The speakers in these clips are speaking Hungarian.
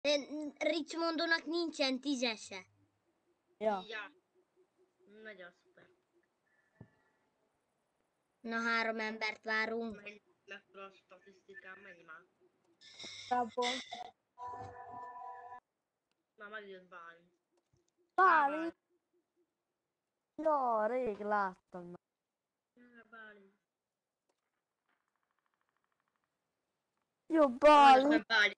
Richmondónak nincsen 10-ese. Ja. Nagyon szuper. Na 3 embert várunk. Menj le a statisztikán, menj már. Szabon. Na megjött Bálint. Bálint. Ja, rég láttam már. Ja, Bálint. Jó, Bálint. Nem Bálint.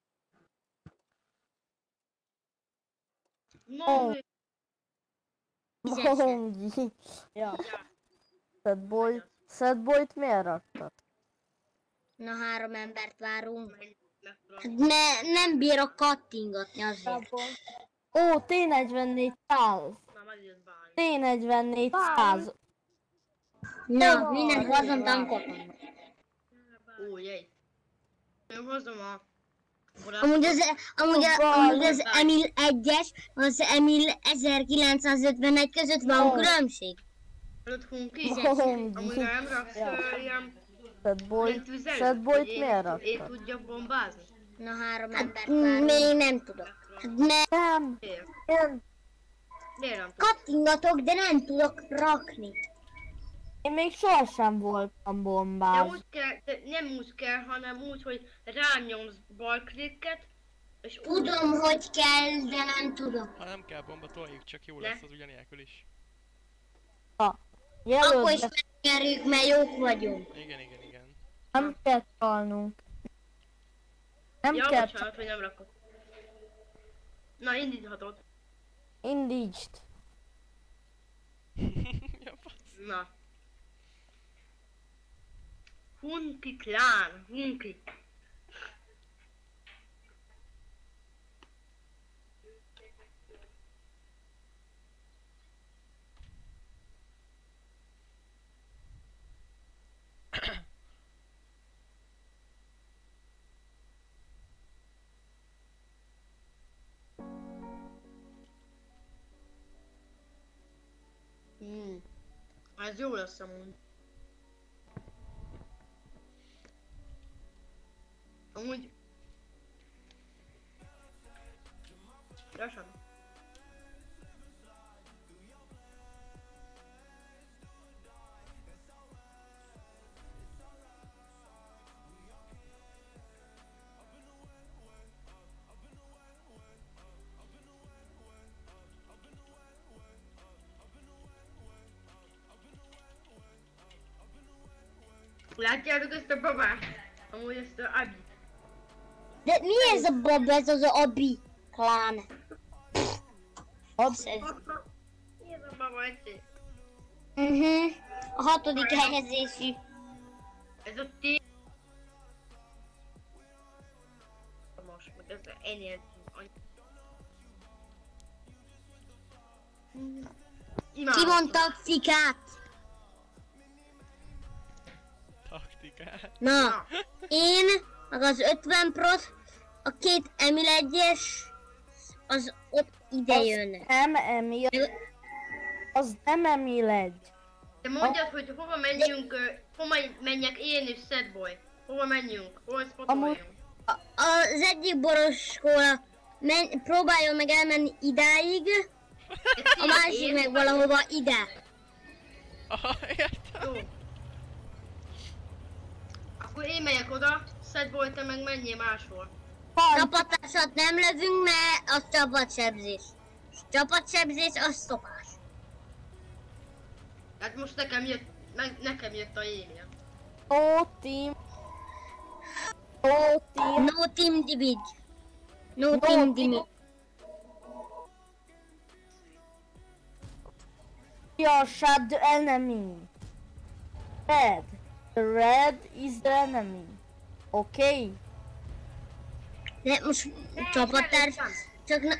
Mongi. Ja. Sadboyt miért raktad? Na 3 embert várunk. Menj le Nem bírok kattingatni azért. Ó, T4400. Na megjött Bálint. T4400. Na, mindent hozom tankolom. Ó, jaj. Én hozom a... Amúgy az Emil 1-es, az Emil 1951 között van különbség. Előtt hunki? Mongi. Amúgy nem raksz ilyen... Sadboyt miért raktad? Én tudjak bombázni? Na 3 embert várunk. Még nem tudok. Nem. Miért? Én Miért nem tudok? Kattingatok, de nem tudok rakni. még sohasem voltam De bombás. úgy kell, de nem úgy kell, hanem úgy, hogy rányomsz balklikket, és úgy... Tudom, hogy kell, de nem tudok. Ha nem kell bomba, toljuk, csak jó Ne. lesz az ugyanilyenekül is. Akkor Jelöld is be, megnyerjük, mert jók vagyunk. Igen. nem kell csalnunk. Nem Ja, kell bocsánat, hogy nem rakod. Na, indíthatod. indítsd. Ja, fasz. Na. Hunki klán, hunki. Ez jó lesz amúgy. Amúgy... Lassan. Látjátok ezt a babát? Amúgy ezt a Abit. De mi ez a bab, ez az Abi klán? Ez. Mi ez a baba egyszer? A 6. helyezésű. Ez a T... Most, meg ez ennél... Ki mond taktikát? Taktikát. Na, én, meg az 50 prot, a 2 Emil 1-es, az ott ide jönnek. Nem Emil. Az nem Emil 1. Te mondjad, hogy hova menjünk, hova menjek én és Sadboy. Hova menjünk? Hol spotoljunk? Az egyik boroskóla próbáljon meg elmenni idáig, a másik meg valahova ide. Aha, értem. Jó. Akkor én megyek oda, Sadboy, te meg menjél máshol. Csapatásat nem lövünk, mert az csapatsebzés. Csapatsebzés az szopás. Hát most nekem jött a e-mail. No team. No team divid. No team divid. You shot the enemy. Red. The red is the enemy. Okay. De most csapattárs, csak na...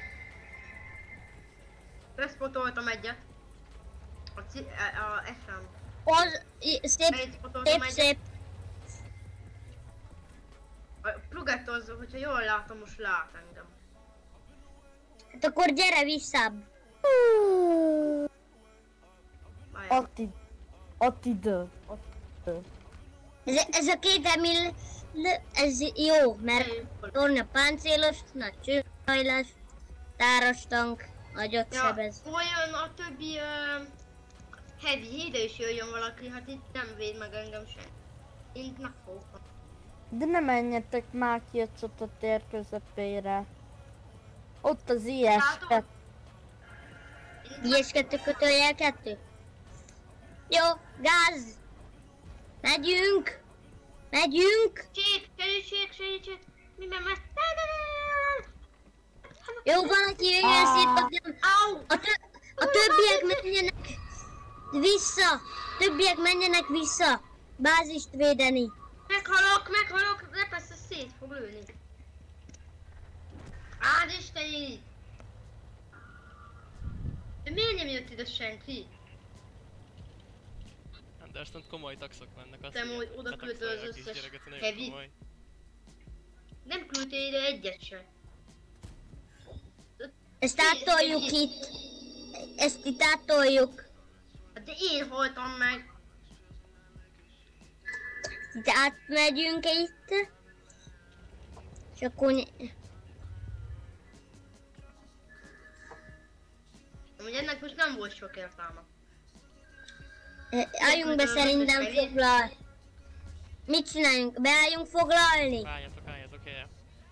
Leszpotoltam egyet. A FM. Az szép. A Plugett az, hogyha jól látom, most lát engem. Hát akkor gyere visszább. Attidő. Ez a 2 Emil, ez jó, mert tornya páncélos, na cső. hajlás, táros tank, agyat sebez. Olyan a többi heavy, ide is jöjjön valaki, hát itt nem véd meg engem sem. Én megfogom. De ne menjetek már ki a csatatér közepére. Ott az IS-2. IS-2 kötőjel 2. Jó, gáz! Megyünk! Megyünk! Segítség! Minden meg... Jó, valaki jöjjön szétbadjam! A többiek menjenek vissza! Többiek menjenek vissza! Bázist védeni! Meghalok, de persze szét fog lőni. Áld Istenit! De miért nem jött ide senki? Anderson komoly taxok mennek, azt Te majd oda küldöd az összes heavy. Nem küldtél ide egyet sem. Ezt átoljuk itt! Ezt itt átoljuk! Hát de én haltam meg! Itt átmegyünk itt. És akkor... Amúgy ennek most nem volt sok értelme. Álljunk be szerintem foglal. Mit csináljunk? Beálljunk foglalni? Álljatok, el.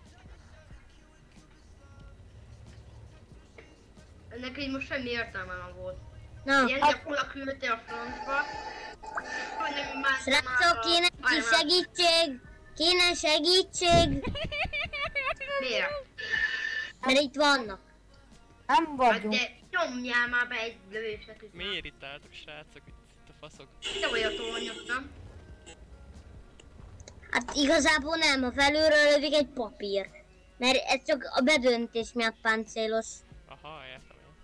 Ennek így most semmi értelme nem volt. Na, Ilyen gyakora küldte a francba. srácok, kéne ki segítség! Kéne segítség! Miért? Mert itt vannak. Nem Hát vagyunk. de nyomjál már be egy lövésnek. Miért itt álltok, srácok? Itt a faszok. Te vagy a tornyok, nem? Hát igazából nem, ha felülről lövik egy papír. Mert ez csak a bedöntés miatt páncélos. Aha, értem én.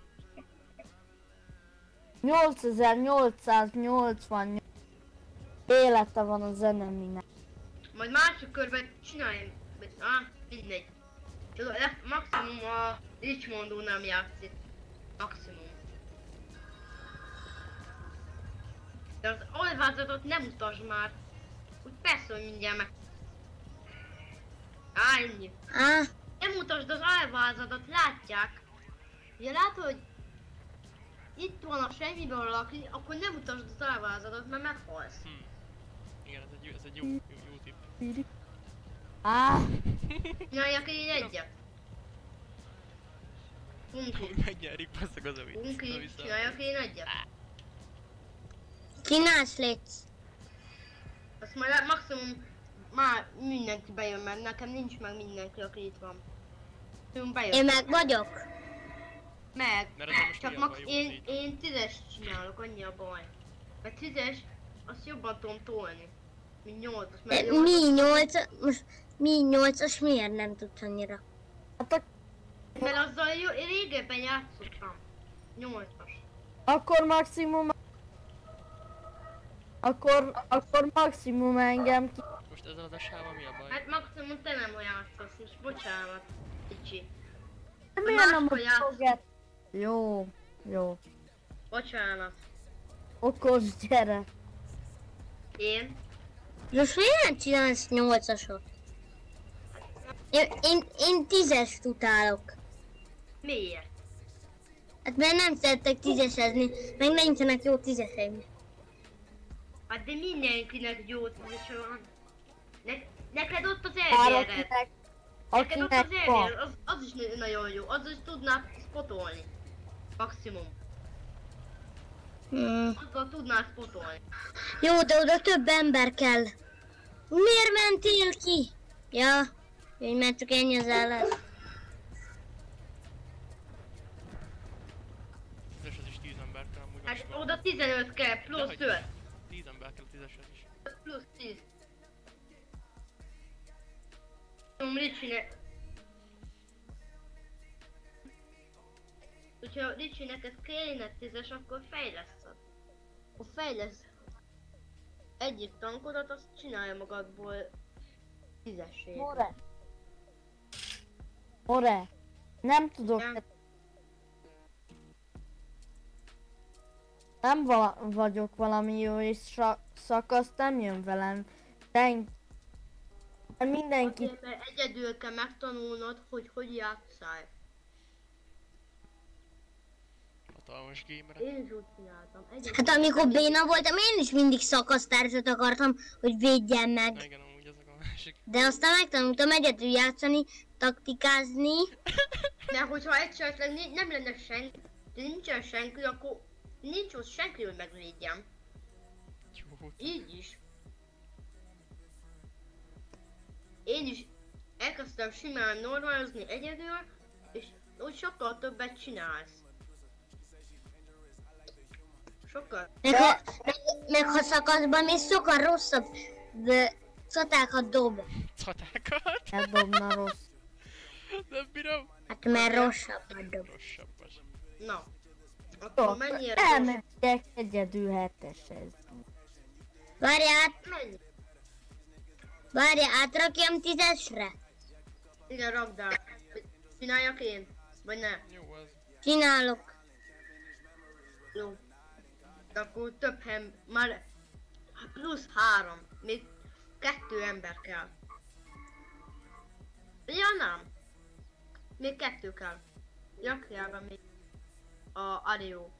8888 élete van az eneminek. Majd másik körben csináljunk. Mindegy. Tudod, maximum a Richmondó nem játszik. Maximum. De az alvázatot nem utasd már. Úgy persze, hogy mindjárt meg... Ennyi. Nem utasd az alvázatot, látják? Ugye látod, hogy itt van a semmiből valaki, akkor nem utasd az alvázatot, mert meghalsz. Igen, ez egy jó tipp. Csináljak én egyet. Punki. Megnyerik, basszak az a vicc. Punki, csináljak én egyet. Csinálsz, létsz. Azt majd maximum már mindenki bejön, mert nekem nincs meg mindenki, aki itt van. Én meg vagyok. Meg. Mert ezen most Csak mi a max baj, jó, az én 10-es csinálok, annyi a baj. Mert 10-es, azt jobban tudom tolni. Mint 8-as, mert Mi 8-as miért nem tudsz annyira? Mert azzal régebben játszottam. 8-as. Akkor maximum... Akkor maximum engem ki... Most ezzel az esával mi a baj? Hát maximum te nem játszasz, és bocsánat, kicsi. De miért nem máskor játsz. fogja? Jó. Bocsánat. Okos gyere. Én? Most miért nem csinálsz 8-asot? Én 10-est utálok. Miért? Hát mert nem szeretek 10-esezni, meg nincsenek jó 10-eseim. Hát de mindenkinek jó 10-es van. Neked ott az Bár elvéred. akinek Neked ott az van. elvéred, az is nagyon jó. Az is tudnád spotolni. Maximum. Azzal tudnád spotolni. Jó, de oda több ember kell. Miért mentél ki? Ja, így már csak ennyi az állás. Ez is 10 ember kell amúgy. Hát oda 15 kell, plusz 5. 10 ember kell a 10-eshez is. Plusz 10. Ricsinek... Hogyha Ricsinek ez kéne 10-es, akkor fejleszted. Ha fejlesz egyik tankodat, azt csinálja magadból 10-esét. More. Nem tudok. Nem. Nem vagyok valami jó és szakasz nem jön velem. Mindenki. Azért, mert egyedül kell megtanulnod, hogy játsszál. Hatalmas gamerek. Én is úgy csináltam. Hát amikor béna voltam, én is mindig szakasztársat akartam, hogy védjen meg. Na igen, amúgy ezek a másik. De aztán megtanultam egyedül játszani, taktikázni. De hogyha esetleg nem lenne senki, de nincsen senki, akkor nincs ott senki, hogy megvédjem. Jó. Így is. Én is elkezdtem simán normalizni egyedül, és úgy sokkal többet csinálsz. Sokkal. Meg ha szakaszban még sokkal rosszabb csatákat dob. Csatákat? Eldobna rossz. Nem bírom. Hát mert rosszabbat dob. Rosszabbas. Na. Akkor mennyire rossz? Elmegyek egyedül heteshez. Várjál, átrakjam 10-esre? Igen, rakd át. Csináljak én? Vagy nem? Jó az. Csinálok. Jó. De akkor több már plusz 3. Még 2 ember kell. Ja nem. Még 2 kell. Rakjál be még a Ario.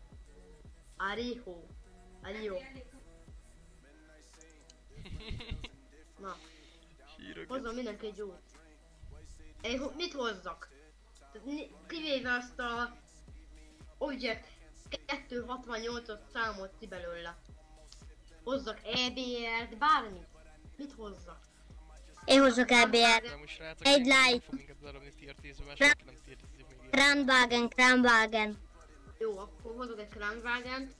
Na. Hírok. Hozzon mindenki egy jót. Én mit hozzak? Kivéve azt a Object 268-at számot ki belőle. Hozzak EBR-t, bármit. Mit hozzak? Én hozok EBR. De most srácok, Egy nem like. fog minket lerobni tier 10-be, mert senki nem tier 10 még. Kranwagen. Jó, akkor hozok egy Kranwagen-t.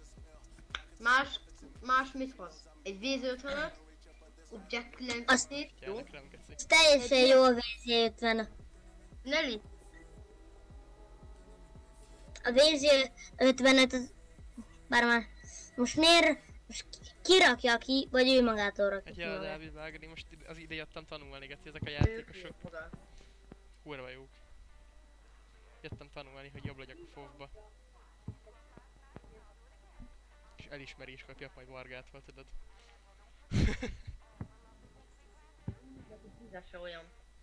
Más mit hoz? Egy V50-öt. Object 9-et, jó? Kellnek rám geci. Ez teljesen jó a VZ50. Nelly, A VZ55 az... Bár már... Most miért... Most kirakja ki, vagy ő magától rakja Hát ki ja, magát? Dávid vágni, most az ide jöttem tanulni, geci, ezek a ők játékosok. oda. Kurva jók. Jöttem tanulni, hogy jobb legyek a fovba. És elismerés kapjak majd Vargától, tudod. Tízes se olyan.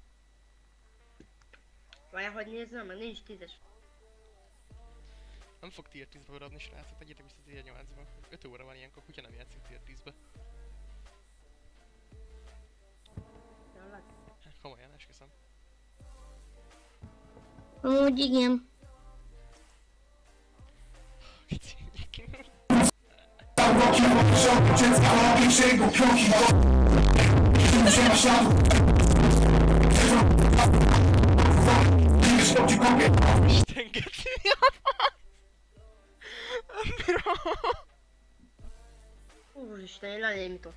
Várjál, hogy nézzem, mert nincs 10-es. Nem fog tier 10-be maradni, srácok, tegyétek vissza tier 8-ba. 5 óra van ilyenkor, kutya nem játszik tier 10-be. Tényleg? Komolyan, esküszöm. Amúgy igen. Geci, Isten, geci, mi a fasz? Nem bírom. Úristen, én lenémított.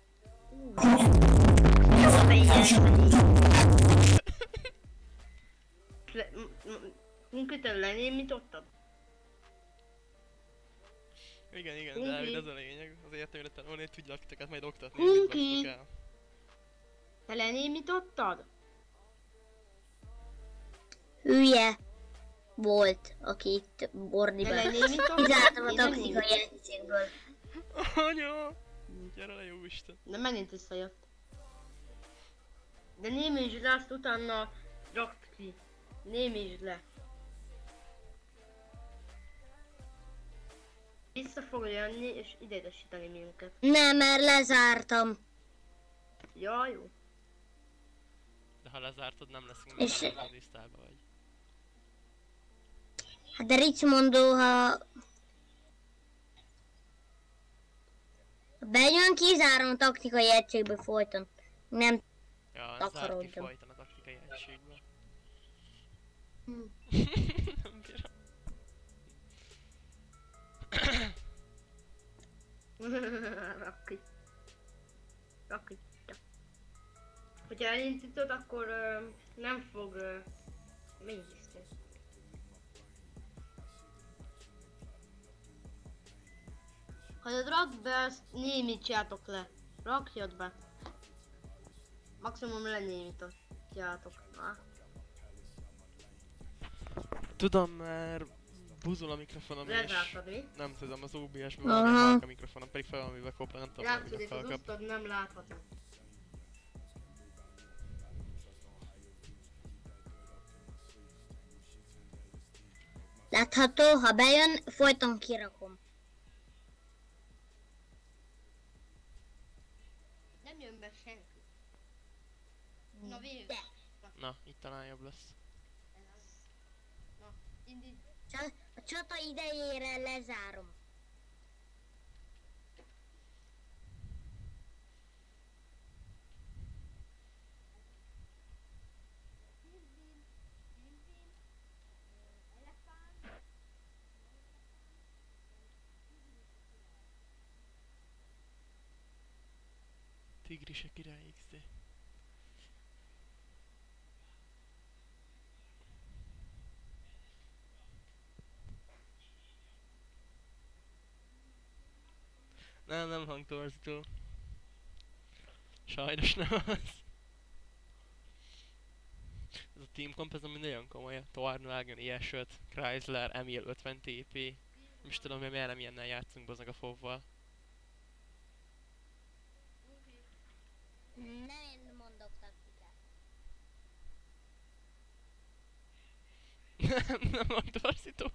Konkrétan lenémítottad? Igen, Dávid, ez a lényeg. Azért jöttem ide tanulni, hogy tudjak titeket majd oktatni, Kunki! mit vagytok el. Te lenémítottad? Hülye volt, aki itt bordiban. Lenémítottad? Kizártam a Én nem taktikai egységből. Anya! Gyere le, jó Isten. De megint visszajött. De némítsd le, azt utána rakd ki. Némítsd le. Vissza fog jönni és idegesíteni minket. Nem, mert lezártam. Ja, jó. De ha lezártad, nem leszünk És- meg, a lisztába vagy. Hát de Richmondó, ha bejön, kizárom a taktikai egységbe folyton. Nem Ja, zárt ki Takarodjam. folyton a taktikai egységbe. Hm. Nem bírom. Rakj. Rakj. Hogyha elindítod, akkor nem fog... Mi is ez? Ha rakd be, azt némítsátok le. Rakjad be. Maximum lenémítotjátok. Tudom, mert buzol a mikrofonom és... Lezártad, mi? Nem tudom, az OBS-ben Aha. valami halk a mikrofonom, pedig fel valamivel kopla, nem tudom, Látszódik, valamivel az felkap. utad nem látható. látható, ha bejön, folyton kirakom. Nem jön be senki. Na végül. De. Na, itt talán jobb lesz. Ez az. Na, indít. A csata idejére lezárom. Tigris a király XD. Nem hangtorzító. Sajnos nem az. Ez a Team Comp, ez ami nagyon komoly. Tornwagen, IS-5, Chrysler, Emil 50 TP. Nem is tudom, hogy miért nem ilyennel játszunk bazeg a FOV-val. Nem mondok taktikát. Nem hangtorzító.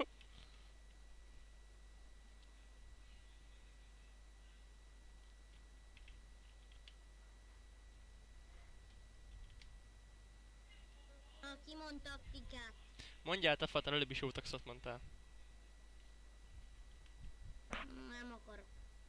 Aki mond taktikát. Mondjál te Fatal, előbb is jó taxot mondtál. Nem akarok.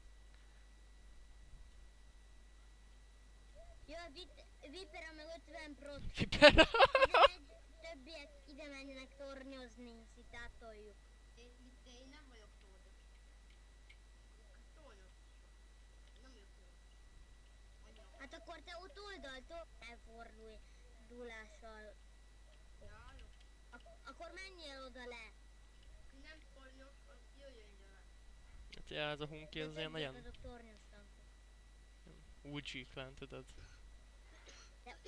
Jó, Vipera meg 50 prot. Vipera? Többiek ide menjenek tornyozni, szitátoljuk. Én nem vagyok tornyos. Tornyos. Nem vagyok tornyos. Hát akkor te ott oldaltól elfordulással. Ja, jó. Akkor menjél oda le. Aki nem tornyos, az jöjjön ide le. Hát ja, ez a hunki az ilyen nagyon Azok tornyos tankok. UG clan, tudod. De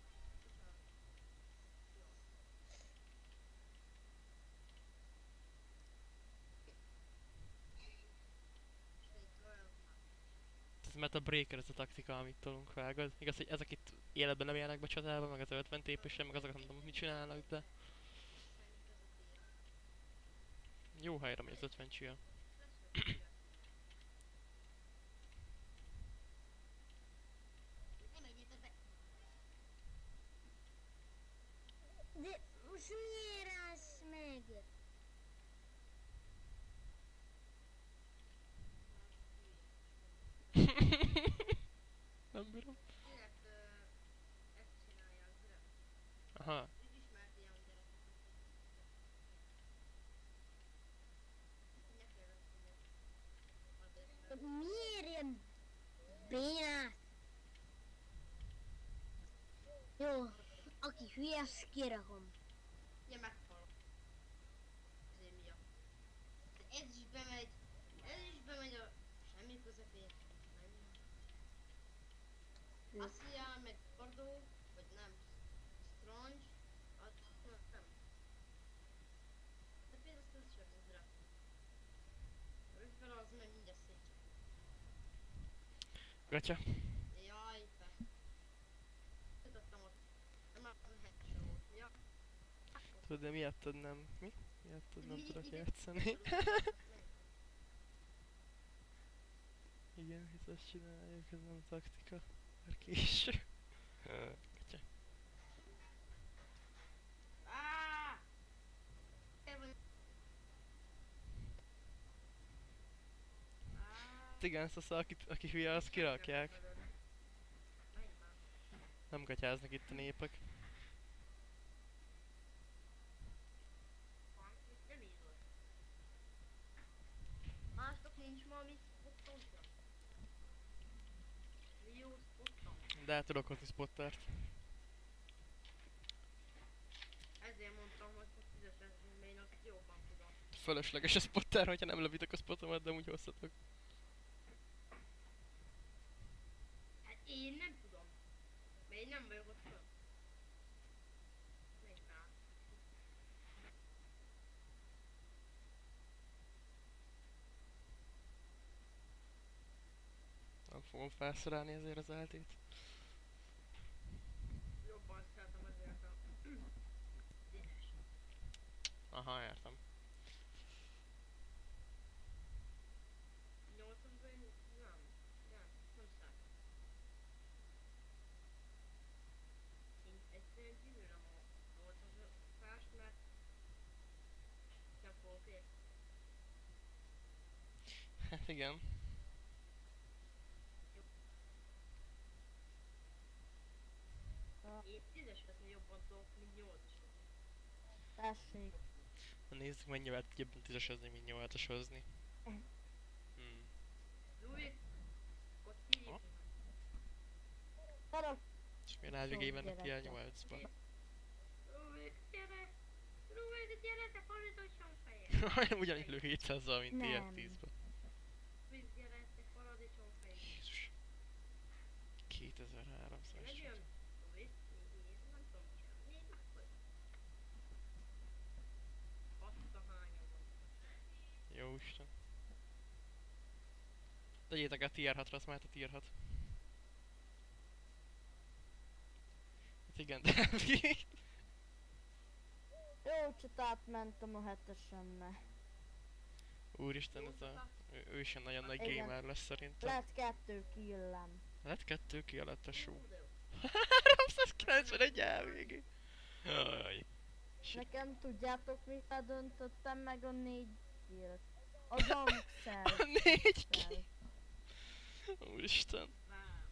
Ez Meta Breaker, ez a taktika, amit tolunk, vágod? Igaz, hogy ezek itt életben nem élnek be csatába, meg az 50 TP-sen, meg azok nem tudom, mit csinálnak, de... Jó helyre megy az 50 csia. De most miért állsz meg? Nem bírom. Direkt ezt csinálják, direkt. Aha. Ismert ilyen gyerekeket. Ne kérdeztem. Azért nem. Miért ilyen bénát? Jó, aki hülye, azt kirakom. Ja, meghalok. Ezért miatt. De ez is bemegy a semmi közepén. Assia, meg Bardó, vagy nem. Strange, az nem. De például ezt is az rá. Rögtön az meg mindjárt szétcsap. Gatya. Jaj, te. Tudottam ott. Nem az a headshot volt. Ja. Tudod, de miattad nem... Mi? Miattad nem tudok Igen. játszani. Igen, hisz ezt csináljuk, ez nem taktika. Már késő. Gatya. Ah! Te vagy. Ah! Igen, szóval aki hülye, azt kirakják. Nem gatyáznak itt a népek. Nem így volt. Másnak nincs ma, amit spotoltam. Jó spottam. De el tudok hozni spottert. Ezért mondtam, hogy most fizetetni, mert én azt jobban tudom. Fölösleges a spotter, hogyha nem lövitek a spotomat, de úgy hozhatok. Hát én nem tudom. Mert én nem vagyok ott föl. Még rá. Nem fogom felszerelni ezért az eltét. Jobban szeretem azért a... Színes. Aha, értem. Igen. Én 10-esre jobban tudok, mint 8-esre. Tessék. Na nézzük, mennyivel jobban 10-esezni, mint 8-esezni. Zújt, ott hívjuk Ha? meg. Tarok. És milyen ádvégei Sok vannak gyereke. ilyen 8-ban. Zújt, gyere! Zújt, gyere, te paradicsom feje! Ugyanígy lő 700-zal, mint Nem. ilyen 10-ben. Zújt, gyere, te paradicsom feje! Jézus. 2300. Megyünk? Zújt, én nem tudom csinálni. Én megfolyom. Azt a hányan van. Jó Isten. Tegyétek a tier 6-ra, azt már a tier 6. Hát igen, de Jó, csak átmentem a 7-esenne. úristen, ez a... Ő is egy nagyon nagy Igen. gamer lesz szerintem. Lett 2 killem. Lett 2 ki a tesó. Hú, de jó. 391 elvégé. Jaj. Nekem tudjátok mit döntöttem meg a 4 killt? Az Amszel. A 4 ki. Úristen. Wow.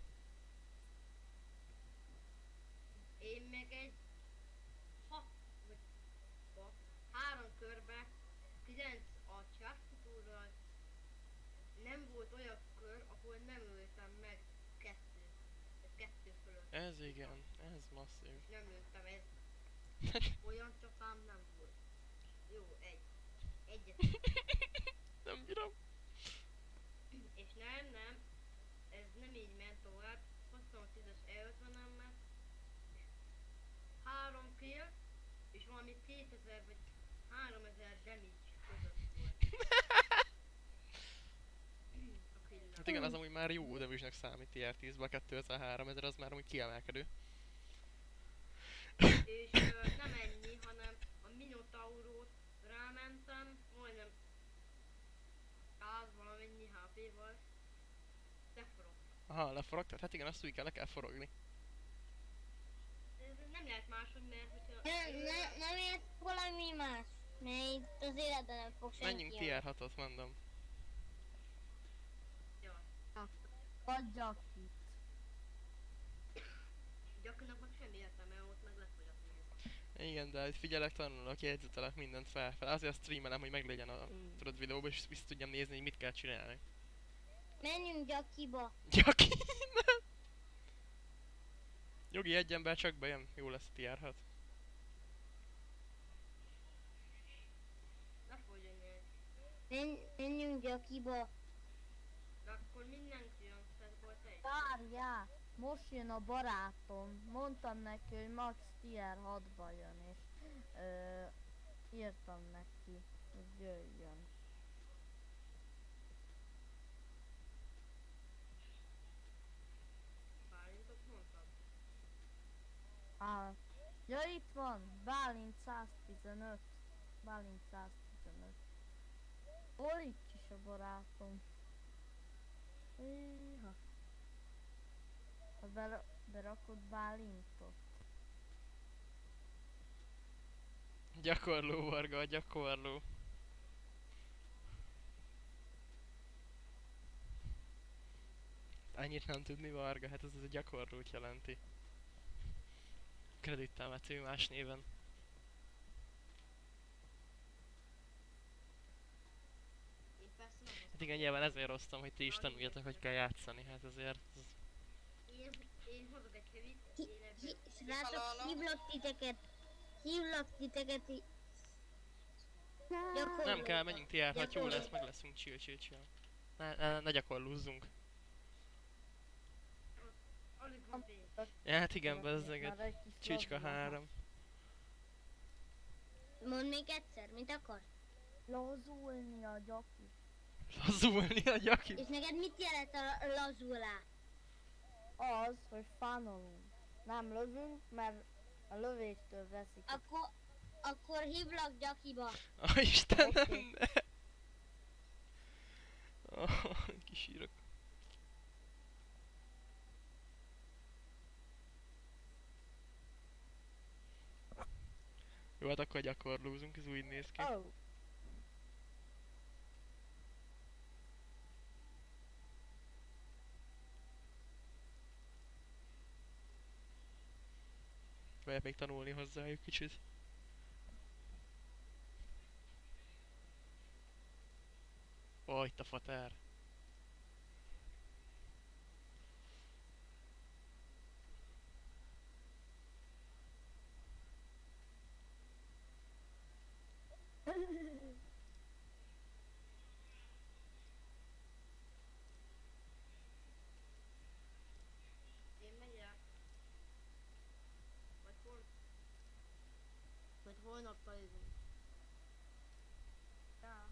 Én meg egy 6 vagy 3 körbe 9 a császkutúrral. Nem volt olyan kör, ahol nem öltem meg 2 fölött. Ez igen, ez masszív. És nem lőttem, ez olyan csapám nem volt. Jó, egyet. Nem bírom. És nem, ez nem így ment tovább. Hoztam a 10-es E50-emet, 3 kill, és valami 2000 vagy 3000 damage között volt. A killem. Hát igen, az amúgy már jó damage-nek számít tier 10-ben, 2000-3000, az már amúgy kiemelkedő. És nem ennyi, hanem a Minotaurót rámentem, majdnem 100 valamennyi HP-val. Leforogtam. Aha, leforogtad? Hát igen, azt úgy kell, le kell forogni. Ez nem lehet máshogy, mert hogyha... Nem ért valami más, mert itt az életben nem fog senki Menjünk jönni. tier 6-ot, mondom. Ja. Adjak itt. Gyakorlatilag meg semmi értelme, ott meg lefogy a pénz. Igen, de itt figyelek, tanulok, jegyzetelek mindent fel. Azért streamelem, hogy meglegyen a tudod videóban, és vissza tudjam nézni, hogy mit kell csinálni. Menjünk Gyakiba. Gyaki! Jogi egy ember csak bejön, jó lesz a tier 6. Lefogyjon egy. Menjünk Gyakiba. De akkor mindenki jön, tehát akkor te is. Várjál! Most jön a barátom. Mondtam neki, hogy max tier 6-ba jön, és írtam neki, hogy jöjjön. Bálintot mondtad? Ja, itt van! Bálint 115. Bálint 115. Hol itt is a barátom? Éha. Ha berakod Bálintot. Gyakorló Varga, a gyakorló. Annyit nem tudni Varga, hát ez a gyakorlót jelenti. Kredittemető más néven. Én persze nem Hát igen, nyilván ezért hoztam, hogy ti is tanuljatok, hogy kell játszani, hát azért... Én hozok egy hevit, én ebben... Srácok, hívlak titeket gyakorlóba. Nem kell, menjünk tier 6, jó Gyakorló. lesz, meg leszünk, chill. Ne gyakorlúzzunk. Alig van pénz. Ja, hát igen, bezzeget. Már egy kis Csicska lazulás. 3. Mondd még egyszer, mit akar? Lazulni a gyaki. Lazulni a gyaki. És neked mit jelent a lazulás? Az, hogy fánolunk. Nem lövünk, mert a lövéstől veszik. Akkor hívlak Gyakiba. Istenem, Oké. ne! Kisírok. Jó, hát akkor gyakorlózunk, ez úgy néz ki. Oh. fogják még tanulni hozzájuk kicsit. Ó, itt a fater. Én megyek. Majd holnap találunk. Ja.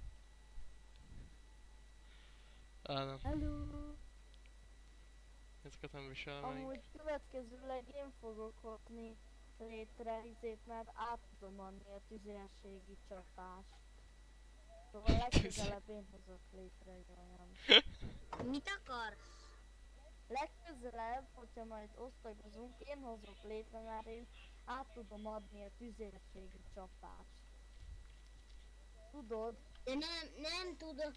Nem. Hello! Ezeket nem viselem elég. Amúgy következőleg én fogok hozni létre izét, mert át tudom adni a tüzérségi csapást. Szóval legközelebb én hozok létre egy olyan. Mit akarsz? Legközelebb, hogyha majd osztagozunk, én hozok létre, mert én át tudom adni a tüzérségi csapást. Tudod? De nem tudok.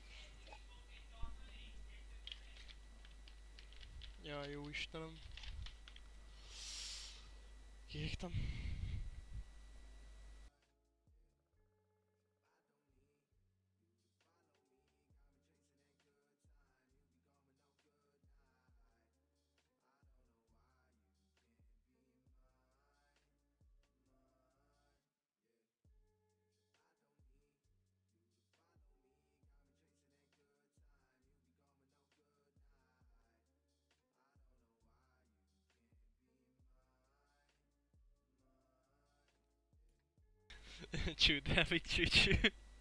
Jaj, jó Istenem. Kiégtem. Csú, David, csú.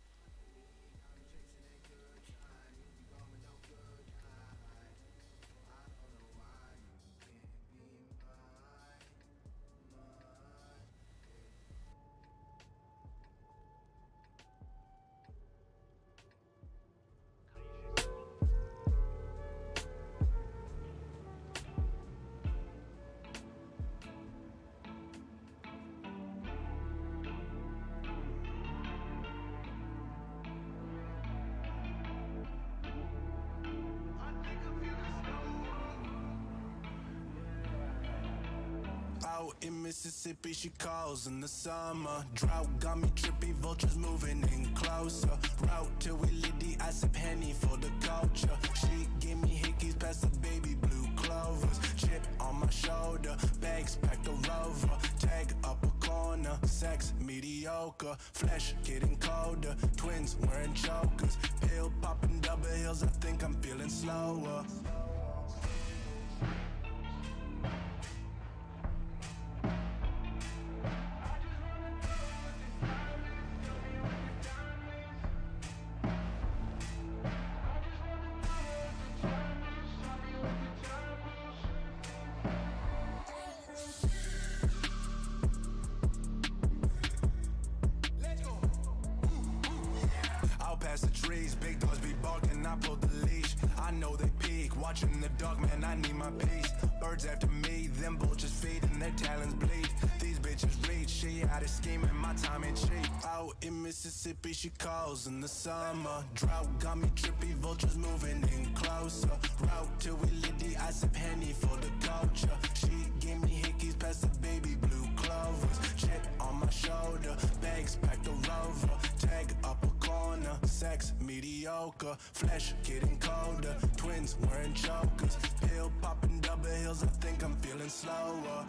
Out in Mississippi, she calls in the summer. Drought got me trippy, vultures moving in closer. Route till we liddy, I sip Henny for the culture. She give me hickeys past the baby blue clovers. Chip on my shoulder, bags packed a rover. Tag up a corner, sex mediocre. Flesh getting colder, twins wearing chokers. Pill popping double hills, I think I'm feeling slower. Past the trees, big dogs be barking, I pull the leash. I know they peek, watching the dog, man, I need my peace. Birds after me, them vultures feeding, their talons bleed. These bitches reach, she out of scheming, my time ain't cheap. Out in Mississippi, she calls in the summer. Drought got me trippy, vultures moving in closer. Route till we liddy, I sip Henny for the culture. She give me hickeys past the baby blue clovers. Chip on my shoulder, bags packed a rover. Tag up a corner, sex mediocre. Flesh getting colder, twins wearing chokers. Pill popping double hills, I think I'm feeling slower.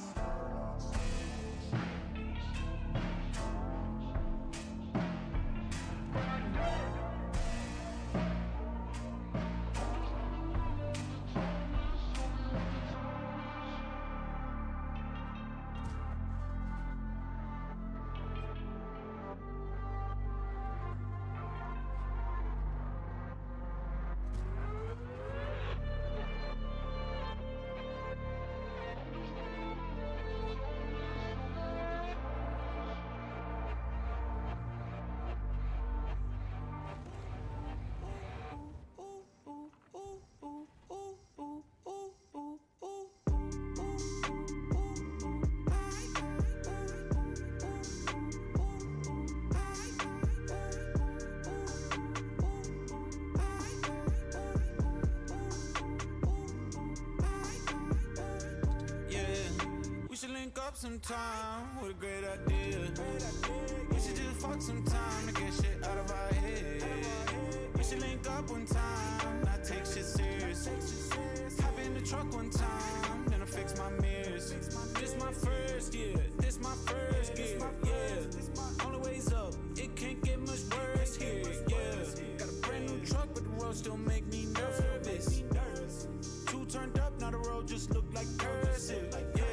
up sometime with a great idea. We should just fuck sometime to get shit out of our head. We should link up one time, not take shit serious. Hop in the truck one time, then I fix my mirrors. This my first year, this my first gear, yeah. Only ways up, it can't get much worse here, yeah. Got a brand new truck, but the road still make me nervous. Two turned up, now the road just look like cursive,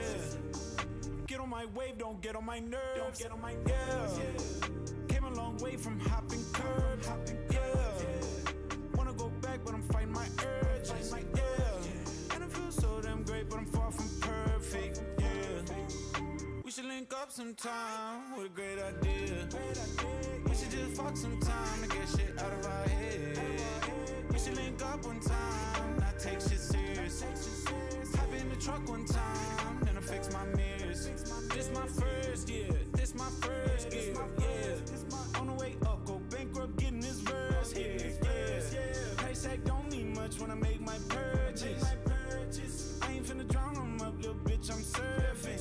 yeah. Get on my wave, don't get on my nerves, yeah. Came a long way from hopping curbs, yeah. Wanna go back, but I'm fighting my urge, yeah. And it feels so damn great, but I'm far from perfect, yeah. We should link up sometime with a great idea. We should just fuck sometime to get shit out of our head. We should link up one time, not take shit serious. Hop in the truck one time, then I fix my mirrors. This my first year, this my first gear, yeah. On the way up, go bankrupt getting this verse here, yeah. Price tag don't mean much when I make my purchase. I ain't finna drown them up, little bitch, I'm surfing,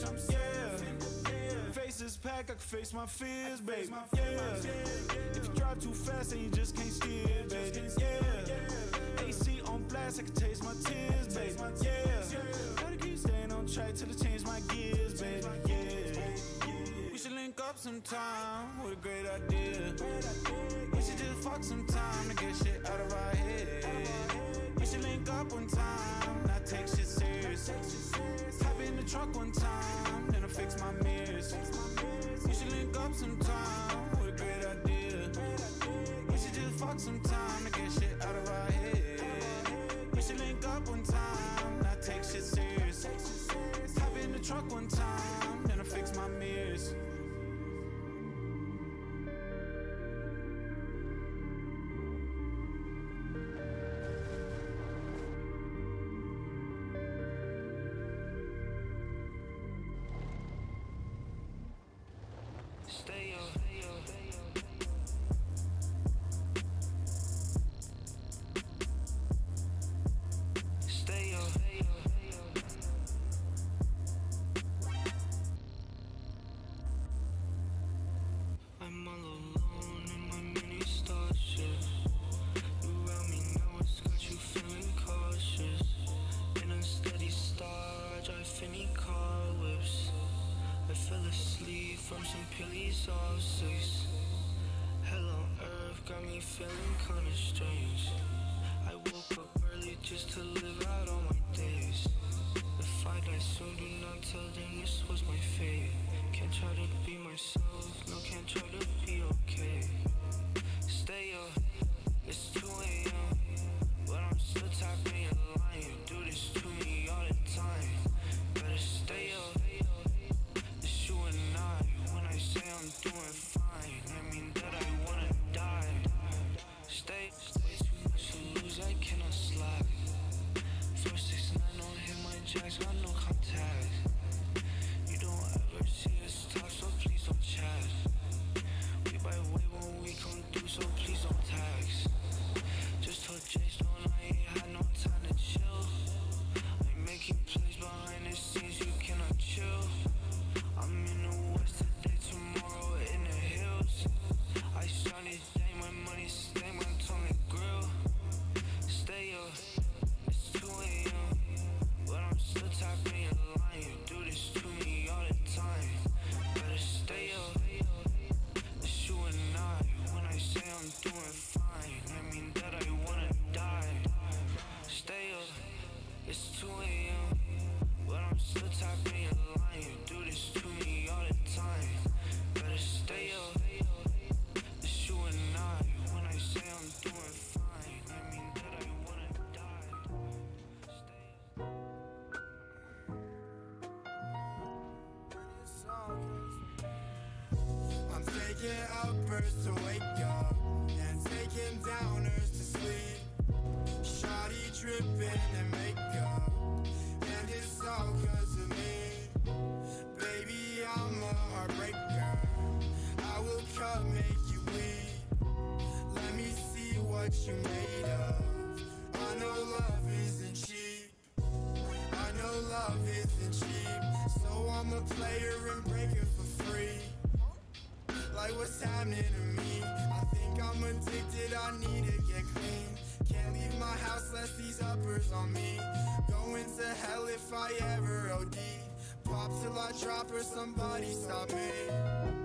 yeah. Faces pack, I can face my fears, baby, yeah. If you drive too fast, then you just can't steer, baby, yeah. AC on blast, I can taste my tears, baby, yeah. Gotta keep staying on track till I change my gears, baby, yeah. We should link up sometime with a great idea. We should just fuck sometime to get shit out of our head. We should link up one time, not take shit serious. Hop in the truck one time, then I fix my mirrors. We should link up sometime with a great idea. We should just fuck sometime to get shit out of our head. We should link up one time, not take shit serious. Hop in the truck one time, then I fix my mirrors. Stay up. Stay up. I'm all alone in my mini starship. You around me now, it's got you feeling cautious. In a steady star, I drive finny car whips. I fell asleep from some pilly sauces. Hell on earth got me feeling kinda strange. I woke up early just to live out all my days. If I die soon, do not tell them this was my fate. Can't try to be myself, no, can't try to be okay. Stay up, it's 2 AM, but I'm still tapping your line. You do this to me all the time. Better stay up. It's you and I. When I say I'm doing fine, I mean that I wanna die. Stay way too much to lose, I cannot slide. 469 don't hit my jacks, got no contact. You don't ever see us talk, so please don't chat. We buy way when we come through, so please don't tax. Just told J-Stone I ain't had no time to chill. I'm making plays behind the scenes, you cannot chill. I'm in the west today, tomorrow in the hills. I started day, my money stay, my tongue and grill. Stay up, it's 2 AM, but I'm still tapping your line. You do this to me all the time. Better stay up, it's you and I. When I say I'm doing fine, I mean that I wanna die. Stay up, it's 2 AM, but I'm still tapping your line. You do this to me all the time. Better stay up, it's you and I. When I say I'm doing fine, I mean that I wanna die. Stay up. I'm taking uppers to wake up and taking downers to sleep. Shawty dripping in makeup, and it's all 'cause of me. Baby, I'm a heartbreaker. I will cut, make you bleed. Let me see what you made of. I know love isn't cheap. I know love isn't cheap. So I'm a player shit I need to get clean. Can't leave my house less these uppers on me. Going to hell if I ever OD. Pop till I drop or somebody stop me.